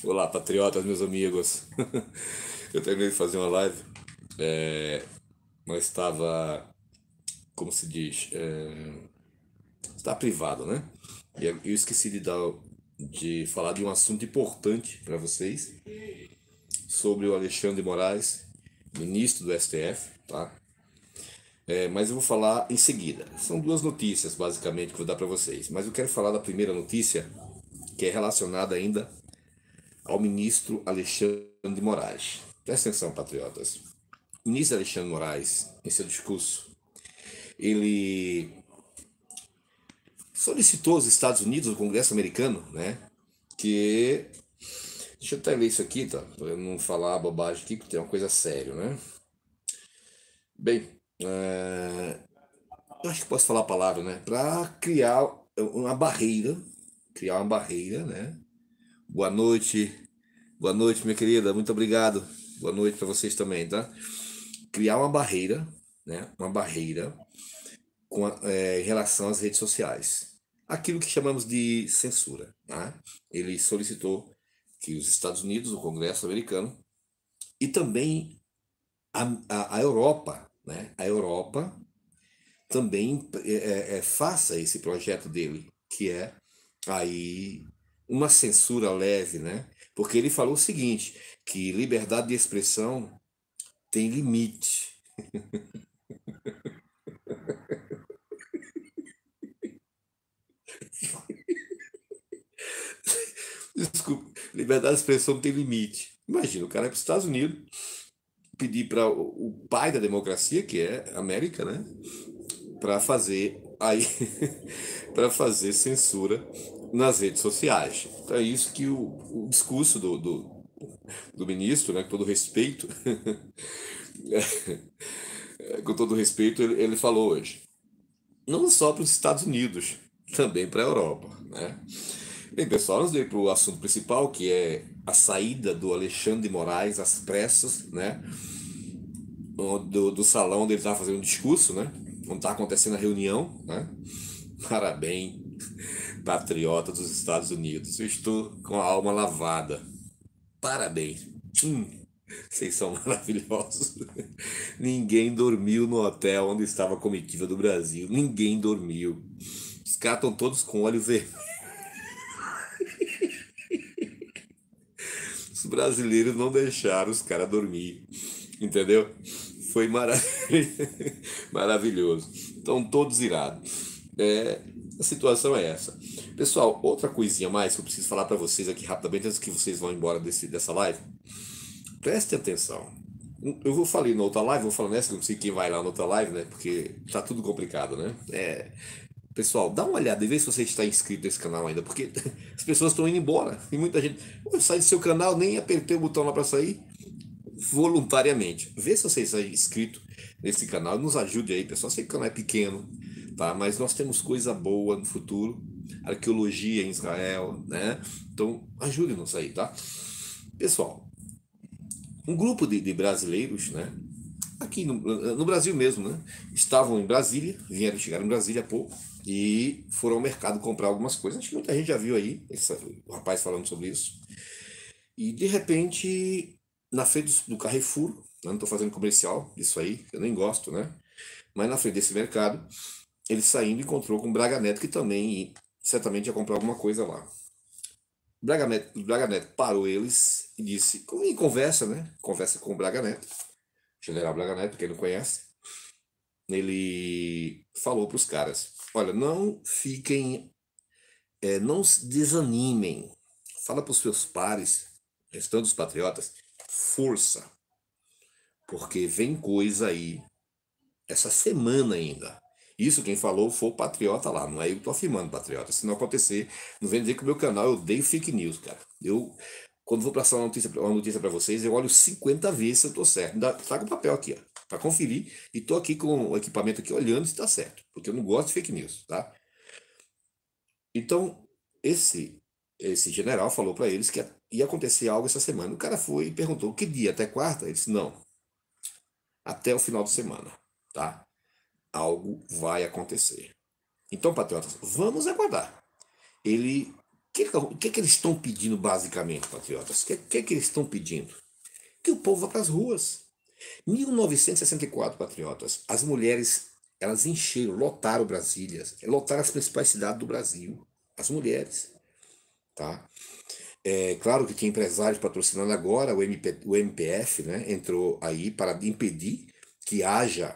Olá, patriotas, meus amigos. Eu terminei de fazer uma live, mas estava, como se diz, está privado, né? E eu esqueci de falar de um assunto importante para vocês sobre o Alexandre de Moraes, ministro do STF, tá? Mas eu vou falar em seguida. São duas notícias, basicamente, que eu vou dar para vocês. Mas eu quero falar da primeira notícia, que é relacionada ainda ao ministro Alexandre de Moraes. Presta atenção, patriotas. O ministro Alexandre de Moraes, em seu discurso, ele solicitou aos Estados Unidos, o Congresso americano, né, que... Deixa eu até ler isso aqui, tá? Para eu não falar bobagem aqui, porque tem uma coisa séria, né? Bem, eu acho que posso falar a palavra, né? Para criar uma barreira, né? Boa noite, minha querida, muito obrigado. Boa noite para vocês também, tá? Criar uma barreira, né? Uma barreira em relação às redes sociais. Aquilo que chamamos de censura, né? Ele solicitou que os Estados Unidos, o Congresso americano, e também a Europa, né? A Europa também faça esse projeto dele, que é aí uma censura leve, né? Porque ele falou o seguinte, que liberdade de expressão tem limite. Desculpa, liberdade de expressão tem limite. Imagina, o cara é para os Estados Unidos pedir para o pai da democracia, que é a América, né? Para fazer aí para fazer censura nas redes sociais. Então é isso que o discurso do ministro, né, com todo respeito, com todo respeito, ele falou hoje. Não só para os Estados Unidos, também para a Europa, né? Bem, pessoal, vamos ir para o assunto principal, que é a saída do Alexandre de Moraes às pressas, né? Do salão onde ele estava fazendo um discurso, né? Onde está acontecendo a reunião, né? Parabéns, patriota dos Estados Unidos. Eu estou com a alma lavada. Parabéns. Hum, Vocês são maravilhosos. Ninguém dormiu no hotel onde estava a comitiva do Brasil. Ninguém dormiu. Os caras estão todos com olho vermelho. Os brasileiros não deixaram os caras dormir. Entendeu? Foi maravilhoso. Estão todos irados. A situação é essa. Pessoal, outra coisinha mais que eu preciso falar para vocês aqui rapidamente antes que vocês vão embora dessa live. Prestem atenção. Eu vou falar na outra live, vou falar nessa, que eu não sei quem vai lá na outra live, né? Porque tá tudo complicado, né? Pessoal, dá uma olhada e vê se você está inscrito nesse canal ainda, porque as pessoas estão indo embora. E muita gente, eu saí do seu canal, nem apertei o botão lá para sair, voluntariamente. Vê se você está inscrito nesse canal, nos ajude aí, pessoal. Sei que o canal é pequeno, tá? Mas nós temos coisa boa no futuro, arqueologia em Israel, né? Então, ajude-nos aí, tá? Pessoal, um grupo de brasileiros, né? Aqui no Brasil mesmo, né? Estavam em Brasília, chegaram em Brasília há pouco e foram ao mercado comprar algumas coisas. Acho que muita gente já viu aí o rapaz falando sobre isso. E de repente, na frente do Carrefour, né, não estou fazendo comercial disso aí, eu nem gosto, né? Mas na frente desse mercado, ele saindo encontrou com o Braga Neto, que também certamente ia comprar alguma coisa lá. Braga Neto parou eles e disse, em conversa, né? Conversa com o Braga Neto, General Braga Neto, quem não conhece, ele falou para os caras: olha, não fiquem, não se desanimem. Fala para os seus pares, restando os patriotas, força, porque vem coisa aí essa semana ainda. Isso quem falou foi o patriota lá, não é eu que tô afirmando, patriota. Se não acontecer, não vem dizer que o meu canal eu odeio fake news, cara. Quando vou passar uma notícia para vocês, eu olho 50 vezes se eu tô certo. Ainda trago o papel aqui, ó, para conferir. E tô aqui com o equipamento aqui olhando se tá certo, porque eu não gosto de fake news, tá? Então, esse general falou para eles que ia acontecer algo essa semana. O cara foi e perguntou: que dia? Até quarta? Ele disse: não, até o final de semana, tá? Algo vai acontecer. Então, patriotas, vamos aguardar. Ele O que eles estão pedindo basicamente, patriotas? O que eles estão pedindo? Que o povo vá para as ruas. 1964, patriotas, as mulheres, elas encheram, lotaram Brasília, lotaram as principais cidades do Brasil, as mulheres, tá? É claro que tinha empresários patrocinando agora, o MPF, né, entrou aí para impedir que haja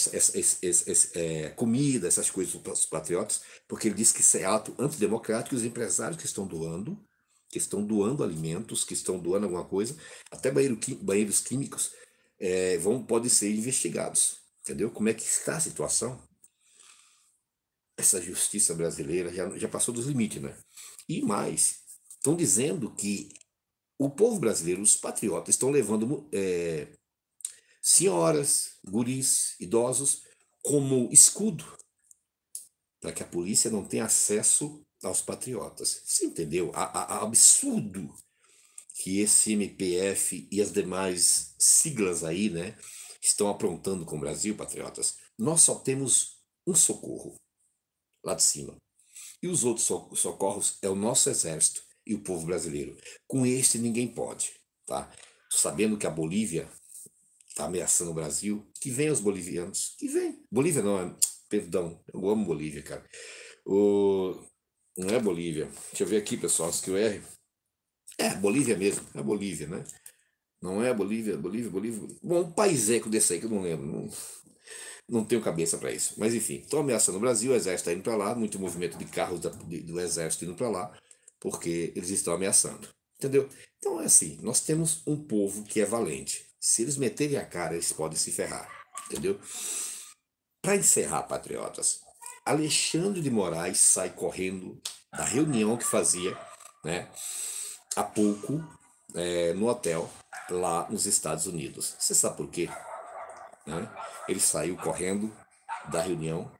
comida, essas coisas para os patriotas, porque ele diz que isso é ato antidemocrático e os empresários que estão doando alimentos, que estão doando alguma coisa, até banheiros químicos, podem ser investigados. Entendeu? Como é que está a situação? Essa justiça brasileira já passou dos limites, né? E mais, estão dizendo que o povo brasileiro, os patriotas, estão levando senhoras, guris, idosos como escudo para que a polícia não tenha acesso aos patriotas. Você entendeu? Absurdo que esse MPF e as demais siglas aí, né, estão aprontando com o Brasil, patriotas. Nós só temos um socorro lá de cima. E os outros socorros é o nosso exército e o povo brasileiro. Com este ninguém pode, tá? Sabendo que a Bolívia está ameaçando o Brasil, que venham os bolivianos, que vem. Bolívia não, perdão, eu amo Bolívia, cara. O, não é Bolívia. Deixa eu ver aqui, pessoal, antes que eu erre. É, Bolívia mesmo, é Bolívia, né? Não é Bolívia, Bolívia. Bom, um paiseco desse aí que eu não lembro. Não tenho cabeça para isso. Mas enfim, estão ameaçando o Brasil, o exército está indo para lá, muito movimento de carros do exército indo para lá, porque eles estão ameaçando. Entendeu? Então é assim, nós temos um povo que é valente. Se eles meterem a cara, eles podem se ferrar. Entendeu? Para encerrar, patriotas, Alexandre de Moraes sai correndo da reunião que fazia, né, há pouco, no hotel lá nos Estados Unidos. Você sabe por quê? Né? Ele saiu correndo da reunião.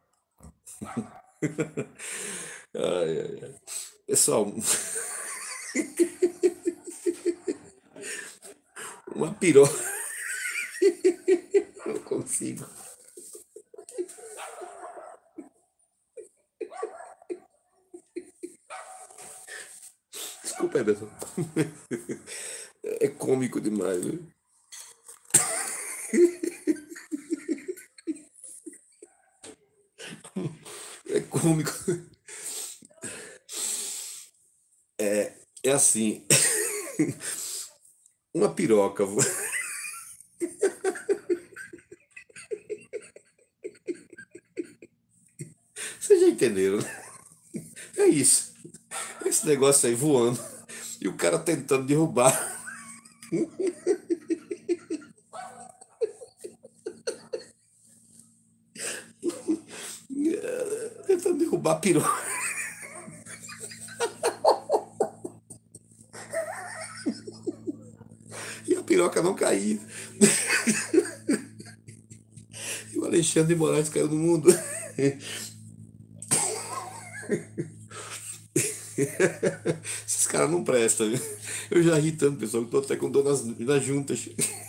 Ai, ai, ai. Pessoal, uma piroca. Não consigo. Desculpa aí, pessoal. É cômico demais, viu? É cômico. É assim. Uma piroca. Vocês já entenderam, né? É isso. Esse negócio aí voando. E o cara tentando derrubar. Tentando derrubar a piroca. E a piroca não caía. E o Alexandre de Moraes caiu no mundo. Esses caras não prestam, viu? Eu já ri tanto, pessoal, que tô até com dor nas juntas.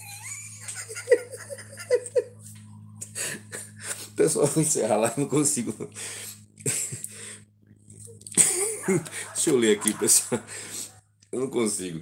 Pessoal, vou encerrar lá, não consigo. Deixa eu ler aqui, pessoal. Eu não consigo.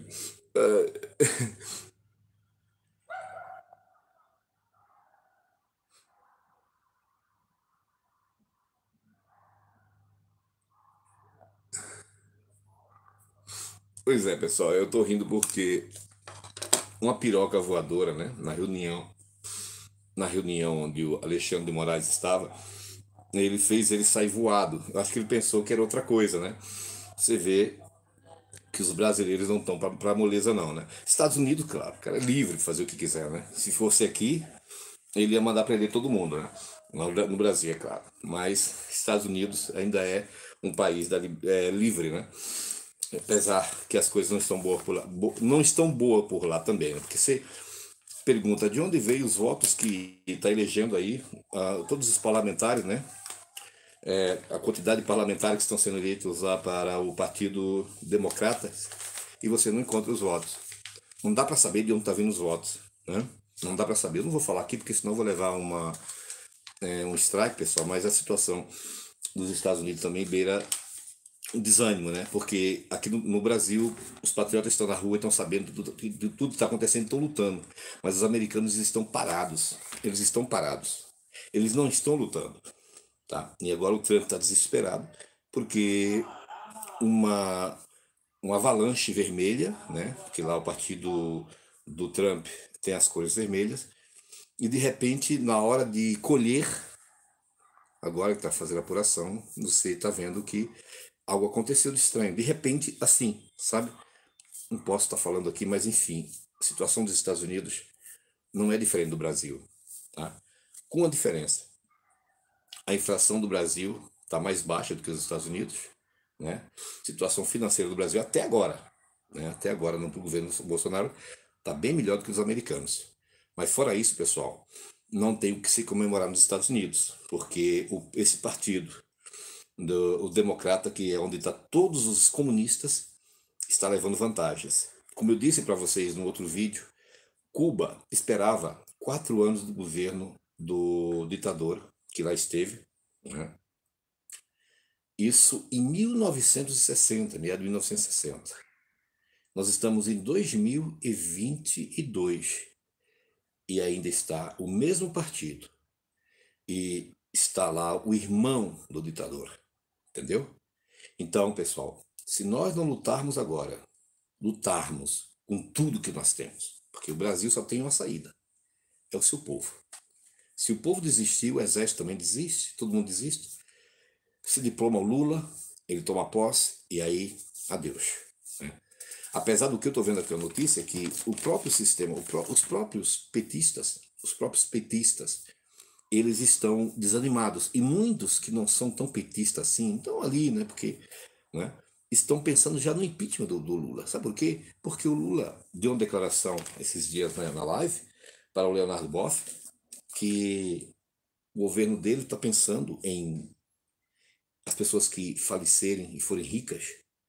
Pois é, pessoal, eu tô rindo porque uma piroca voadora, né, na reunião onde o Alexandre de Moraes estava, ele fez ele sair voado. Eu acho que ele pensou que era outra coisa, né? Você vê que os brasileiros não estão para moleza não, né? Estados Unidos, claro, o cara é livre de fazer o que quiser, né? Se fosse aqui, ele ia mandar prender todo mundo, né? No Brasil, é claro. Mas Estados Unidos ainda é um país livre, né? Apesar que as coisas não estão boas por lá, não estão boas por lá também, né? Porque você pergunta de onde veio os votos que está elegendo aí todos os parlamentares, né? A quantidade de parlamentares que estão sendo eleitos lá para o Partido Democrata e você não encontra os votos. Não dá para saber de onde está vindo os votos, né? Não dá para saber. Eu não vou falar aqui porque senão eu vou levar um strike, pessoal. Mas a situação dos Estados Unidos também beira um desânimo, né? Porque aqui no Brasil os patriotas estão na rua e estão sabendo de tudo que está acontecendo, estão lutando. Mas os americanos estão parados. Eles estão parados. Eles não estão lutando, tá? E agora o Trump está desesperado porque uma uma avalanche vermelha, né? Porque lá o partido do Trump tem as cores vermelhas. E de repente, na hora de colher, agora que está fazendo a apuração, você está vendo que algo aconteceu de estranho. De repente, assim, sabe? Não posso estar falando aqui, mas enfim, a situação dos Estados Unidos não é diferente do Brasil, tá? Com a diferença, a inflação do Brasil está mais baixa do que os Estados Unidos, né? A situação financeira do Brasil até agora, né? Até agora no governo Bolsonaro está bem melhor do que os americanos. Mas fora isso, pessoal, não tem o que se comemorar nos Estados Unidos, porque esse partido o democrata, que é onde está todos os comunistas, está levando vantagens. Como eu disse para vocês no outro vídeo, Cuba esperava 4 anos do governo do ditador que lá esteve, né? Isso em 1960, meados de 1960. Nós estamos em 2022 e ainda está o mesmo partido e está lá o irmão do ditador, entendeu? Então, pessoal, se nós não lutarmos agora, lutarmos com tudo que nós temos, porque o Brasil só tem uma saída, é o seu povo. Se o povo desistir, o exército também desiste, todo mundo desiste. Se diploma o Lula, ele toma posse e aí, adeus, né? Apesar do que eu estou vendo aqui a notícia, que o próprio sistema, os próprios petistas, eles estão desanimados. E muitos que não são tão petistas assim, estão ali, né? Porque, né, estão pensando já no impeachment do Lula. Sabe por quê? Porque o Lula deu uma declaração esses dias, né, na live para o Leonardo Boff que o governo dele está pensando em as pessoas que falecerem e forem ricas,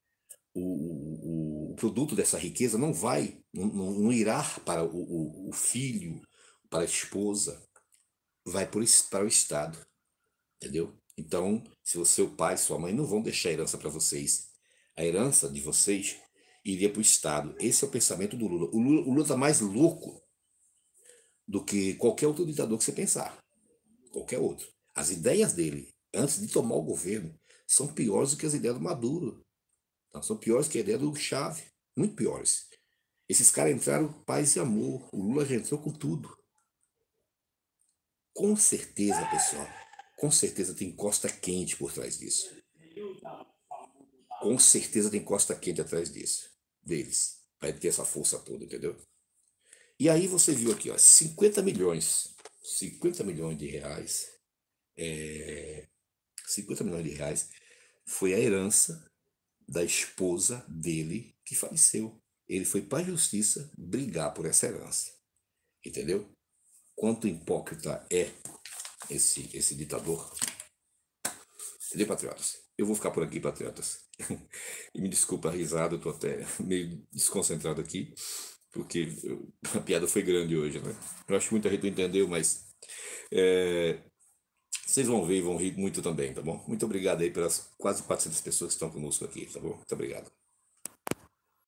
o produto dessa riqueza não irá para o filho, para a esposa, vai para o Estado, entendeu? Então, se o seu pai e sua mãe não vão deixar a herança para vocês, a herança de vocês iria para o Estado. Esse é o pensamento do Lula. O Lula está mais louco do que qualquer outro ditador que você pensar. Qualquer outro. As ideias dele, antes de tomar o governo, são piores do que as ideias do Maduro. Tá? São piores que a ideia do Chávez. Muito piores. Esses caras entraram paz e amor. O Lula já entrou com tudo. Com certeza, pessoal. Com certeza tem costa quente por trás disso. Com certeza tem costa quente atrás disso. Deles. Vai ter essa força toda, entendeu? E aí você viu aqui, ó, 50 milhões. 50 milhões de reais. 50 milhões de reais foi a herança da esposa dele que faleceu. Ele foi para a justiça brigar por essa herança. Entendeu? Quanto hipócrita é esse ditador. Entendeu, patriotas? Eu vou ficar por aqui, patriotas. E me desculpa a risada, eu tô até meio desconcentrado aqui, porque a piada foi grande hoje, né? Eu acho que muita gente não entendeu, mas é, vocês vão ver e vão rir muito também, tá bom? Muito obrigado aí pelas quase 400 pessoas que estão conosco aqui, tá bom? Muito obrigado.